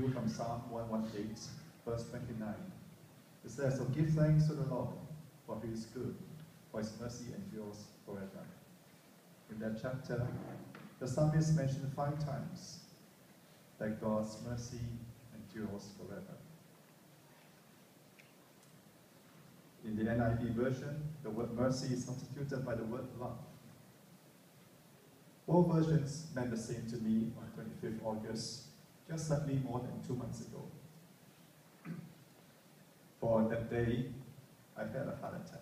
you from Psalm 118, verse 29. It says, "So give thanks to the Lord, for he is good, for his mercy endures forever." In that chapter, the psalmist mentioned 5 times that God's mercy endures forever. In the NIV version, the word mercy is substituted by the word love. Both versions meant the same to me on 25th August, just slightly more than 2 months ago. For that day, I had a heart attack.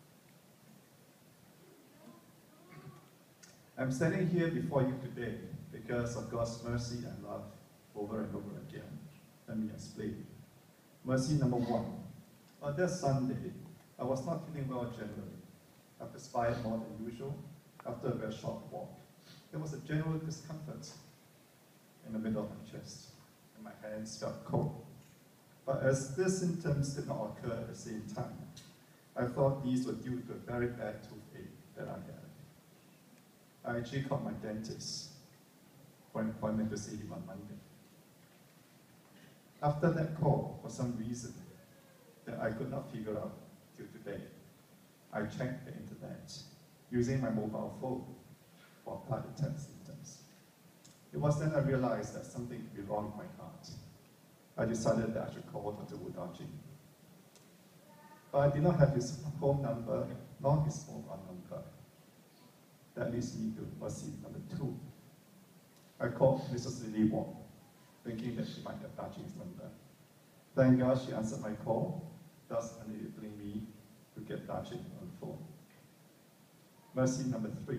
I'm standing here before you today because of God's mercy and love over and over again. Let me explain. Mercy number 1. On that Sunday, I was not feeling well generally. I perspired more than usual after a very short walk. There was a general discomfort in the middle of my chest, and my hands felt cold. But as these symptoms did not occur at the same time, I thought these were due to a very bad toothache that I had. I actually called my dentist for an appointment to see him on Monday. After that call, for some reason that I could not figure out till today, I checked the internet using my mobile phone for heart attack symptoms. It was then I realized that something could be wrong with my heart. I decided that I should call Dr. Wu Dajing. But I did not have his home number, nor his mobile number. That leads me to mercy number 2. I called Mrs. Lily Wong, thinking that she might have Dajing's number. Thank God she answered my call, thus enabling me to get Dajing on the phone. Mercy number 3.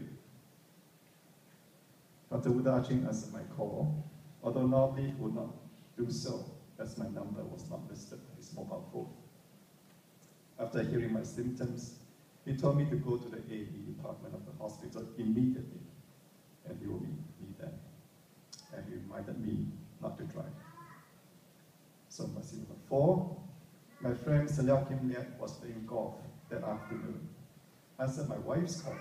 Dr. Wu Dajing answered my call, although normally he would not do so, as my number was not listed on his mobile phone. After hearing my symptoms, he told me to go to the A&E department of the hospital immediately, and he will meet me there. And he reminded me not to drive. So mercy number 4, my friend Mr. Liao Kim Liat was playing golf that afternoon. Answered my wife's call.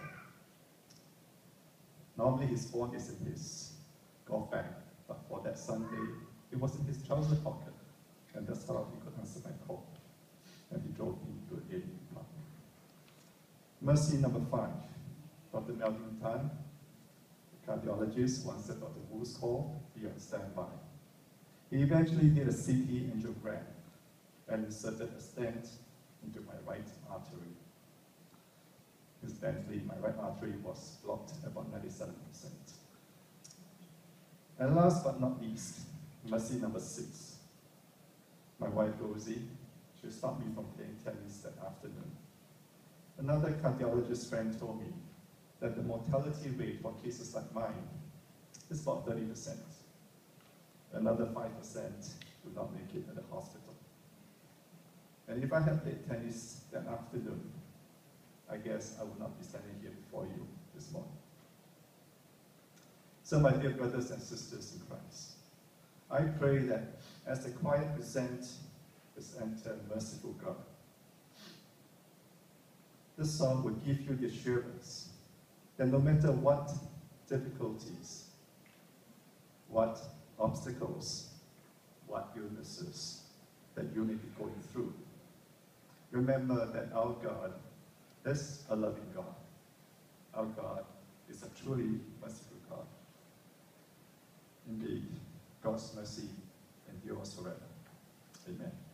Normally his phone is in his golf bag, but for that Sunday, it was in his trouser pocket, and that's how he could answer my call. And he drove me to A&E department. Mercy number 5, Dr. Melvin Tan, the cardiologist, once said Dr. Wu's call, be on standby. He eventually did a CT angiogram and inserted a stent into my right artery. Incidentally, my right artery was blocked about 97%. And last but not least, mercy number 6. My wife Rosie, she stopped me from playing tennis that afternoon. Another cardiologist friend told me that the mortality rate for cases like mine is about 30%. Another 5% do not make it at the hospital. And if I had played tennis that afternoon, I guess I would not be standing here before you this morning. So my dear brothers and sisters in Christ, I pray that as the choir present this enter merciful God, this song will give you the assurance that no matter what difficulties, what obstacles, what illnesses that you may be going through, remember that our God is a loving God. Our God is a truly merciful God. Indeed, God's mercy endures forever. Amen.